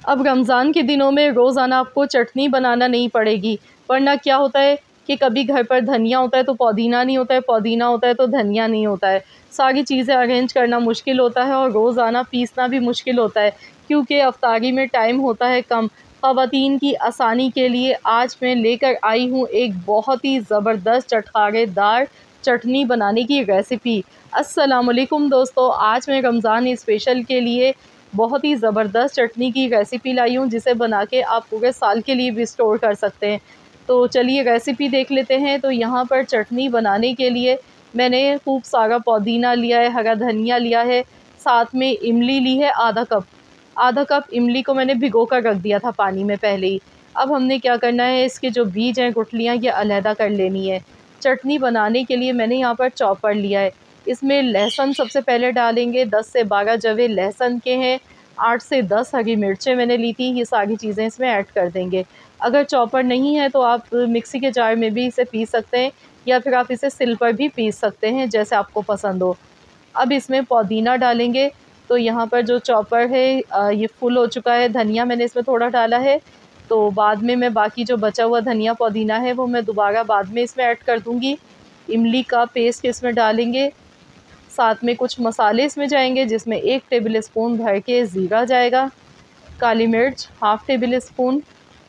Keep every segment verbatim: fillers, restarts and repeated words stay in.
अब रमज़ान के दिनों में रोज़ाना आपको चटनी बनाना नहीं पड़ेगी, वरना क्या होता है कि कभी घर पर धनिया होता है तो पुदीना नहीं होता है, पुदीना होता है तो धनिया नहीं होता है। सारी चीज़ें अरेंज करना मुश्किल होता है और रोज़ाना पीसना भी मुश्किल होता है, क्योंकि अफ्तारी में टाइम होता है कम। ख़वातीन की आसानी के लिए आज मैं लेकर आई हूँ एक बहुत ही ज़बरदस्त चटखारेदार चटनी बनाने की रेसिपी। अस्सलाम वालेकुम दोस्तों, आज मैं रमज़ान स्पेशल के लिए बहुत ही ज़बरदस्त चटनी की रेसिपी लाई हूँ, जिसे बना के आप पूरे साल के लिए भी स्टोर कर सकते हैं। तो चलिए रेसिपी देख लेते हैं। तो यहाँ पर चटनी बनाने के लिए मैंने खूब सारा पुदीना लिया है, हरा धनिया लिया है, साथ में इमली ली है आधा कप। आधा कप इमली को मैंने भिगो कर रख दिया था पानी में पहले ही। अब हमने क्या करना है, इसके जो बीज हैं, गुठलियाँ, ये अलहदा कर लेनी है। चटनी बनाने के लिए मैंने यहाँ पर चॉपर लिया है। इसमें लहसुन सबसे पहले डालेंगे, दस से बारह जवे लहसुन के हैं, आठ से दस हरी मिर्चें मैंने ली थी। ये सारी चीज़ें इसमें ऐड कर देंगे। अगर चॉपर नहीं है तो आप मिक्सी के जार में भी इसे पीस सकते हैं, या फिर आप इसे सिल पर भी पीस सकते हैं, जैसे आपको पसंद हो। अब इसमें पुदीना डालेंगे। तो यहाँ पर जो चॉपर है ये फुल हो चुका है। धनिया मैंने इसमें थोड़ा डाला है, तो बाद में मैं बाकी जो बचा हुआ धनिया पुदीना है वो मैं दोबारा बाद में इसमें ऐड कर दूँगी। इमली का पेस्ट इसमें डालेंगे, साथ में कुछ मसाले इसमें जाएंगे, जिसमें एक टेबल स्पून भर के ज़ीरा जाएगा, काली मिर्च हाफ़ टेबल स्पून।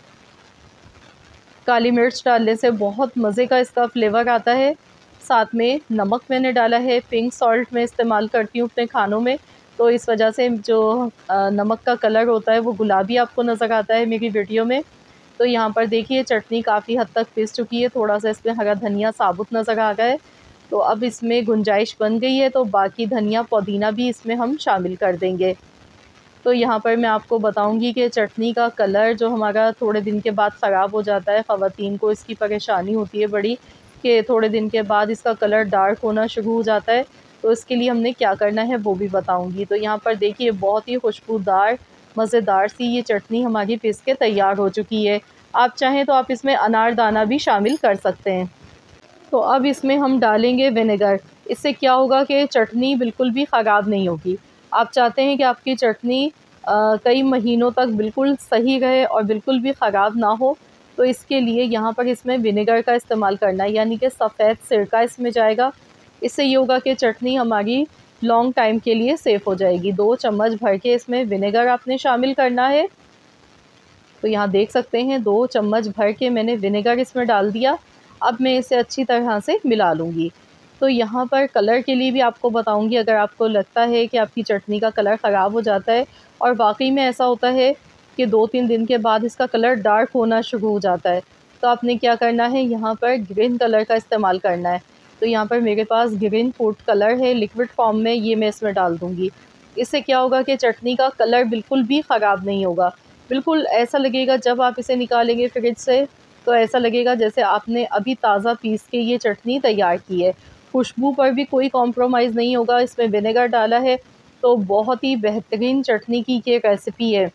काली मिर्च डालने से बहुत मज़े का इसका फ्लेवर आता है। साथ में नमक मैंने डाला है, पिंक सॉल्ट मैं इस्तेमाल करती हूँ अपने खानों में, तो इस वजह से जो नमक का कलर होता है वो गुलाबी आपको नज़र आता है मेरी वीडियो में। तो यहाँ पर देखिए चटनी काफ़ी हद तक पिस चुकी है, थोड़ा सा इसमें हरा धनिया साबुत नज़र आ गया है। तो अब इसमें गुंजाइश बन गई है, तो बाकी धनिया पुदीना भी इसमें हम शामिल कर देंगे। तो यहाँ पर मैं आपको बताऊंगी कि चटनी का कलर जो हमारा थोड़े दिन के बाद ख़राब हो जाता है, ख़वातीन को इसकी परेशानी होती है बड़ी कि थोड़े दिन के बाद इसका कलर डार्क होना शुरू हो जाता है, तो इसके लिए हमने क्या करना है वो भी बताऊंगी। तो यहाँ पर देखिए बहुत ही खुशबूदार मज़ेदार सी ये चटनी हमारी पीस के तैयार हो चुकी है। आप चाहें तो आप इसमें अनारदाना भी शामिल कर सकते हैं। तो अब इसमें हम डालेंगे विनेगर। इससे क्या होगा कि चटनी बिल्कुल भी ख़राब नहीं होगी। आप चाहते हैं कि आपकी चटनी कई महीनों तक बिल्कुल सही रहे और बिल्कुल भी ख़राब ना हो, तो इसके लिए यहाँ पर इसमें विनेगर का इस्तेमाल करना है, यानी कि सफ़ेद सिरका इसमें जाएगा। इससे ये होगा कि चटनी हमारी लॉन्ग टाइम के लिए सेफ़ हो जाएगी। दो चम्मच भर के इसमें विनेगर आपने शामिल करना है। तो यहाँ देख सकते हैं दो चम्मच भर के मैंने विनेगर इसमें डाल दिया। अब मैं इसे अच्छी तरह से मिला लूँगी। तो यहाँ पर कलर के लिए भी आपको बताऊँगी, अगर आपको लगता है कि आपकी चटनी का कलर ख़राब हो जाता है और वाकई में ऐसा होता है कि दो तीन दिन के बाद इसका कलर डार्क होना शुरू हो जाता है, तो आपने क्या करना है, यहाँ पर ग्रीन कलर का इस्तेमाल करना है। तो यहाँ पर मेरे पास ग्रीन फूड कलर है लिक्विड फॉर्म में, ये मैं इसमें डाल दूँगी। इससे क्या होगा कि चटनी का कलर बिल्कुल भी ख़राब नहीं होगा। बिल्कुल ऐसा लगेगा जब आप इसे निकालेंगे फ्रिज से, तो ऐसा लगेगा जैसे आपने अभी ताज़ा पीस के ये चटनी तैयार की है। खुशबू पर भी कोई कॉम्प्रोमाइज़ नहीं होगा। इसमें विनेगर डाला है, तो बहुत ही बेहतरीन चटनी की ये रेसिपी है।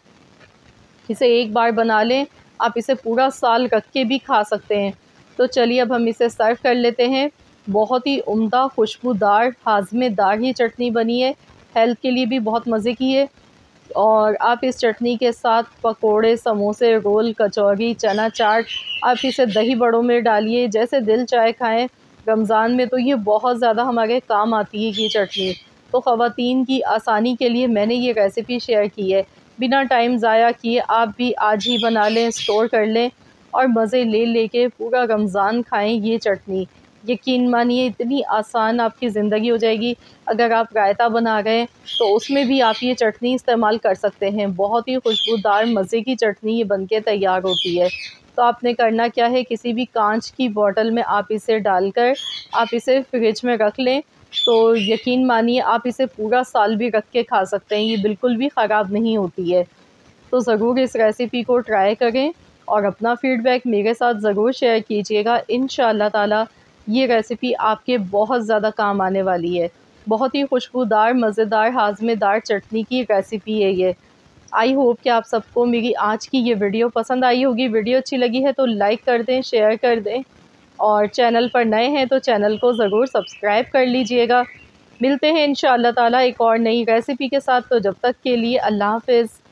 इसे एक बार बना लें, आप इसे पूरा साल रख के भी खा सकते हैं। तो चलिए अब हम इसे सर्व कर लेते हैं। बहुत ही उम्दा खुशबूदार हाज़मेदार ही चटनी बनी है, हेल्थ के लिए भी बहुत मज़े की है। और आप इस चटनी के साथ पकोड़े, समोसे, रोल, कचौरी, चना चाट, आप इसे दही बड़ों में डालिए, जैसे दिल चाहे खाएं। रमज़ान में तो ये बहुत ज़्यादा हमारे काम आती है ये चटनी। तो ख़वातीन की आसानी के लिए मैंने ये रेसिपी शेयर की है। बिना टाइम ज़ाया किए आप भी आज ही बना लें, स्टोर कर लें और मज़े ले लेके पूरा रमज़ान खाएं ये चटनी। यकीन मानिए इतनी आसान आपकी ज़िंदगी हो जाएगी। अगर आप रायता बना रहे हैं तो उसमें भी आप ये चटनी इस्तेमाल कर सकते हैं। बहुत ही खुशबूदार मज़े की चटनी ये बनके तैयार होती है। तो आपने करना क्या है, किसी भी कांच की बोतल में आप इसे डालकर आप इसे फ्रिज में रख लें, तो यकीन मानिए आप इसे पूरा साल भी रख के खा सकते हैं। ये बिल्कुल भी ख़राब नहीं होती है। तो ज़रूर इस रेसिपी को ट्राई करें और अपना फ़ीडबैक मेरे साथ ज़रूर शेयर कीजिएगा। इंशाअल्लाह ताला ये रेसिपी आपके बहुत ज़्यादा काम आने वाली है। बहुत ही खुशबूदार, मज़ेदार, हाज़मेदार चटनी की रेसिपी है ये। आई होप कि आप सबको मेरी आज की ये वीडियो पसंद आई होगी। वीडियो अच्छी लगी है तो लाइक कर दें, शेयर कर दें और चैनल पर नए हैं तो चैनल को ज़रूर सब्सक्राइब कर लीजिएगा। मिलते हैं इंशाअल्लाह ताला एक और नई रेसिपी के साथ। तो जब तक के लिए अल्लाह हाफ़िज़।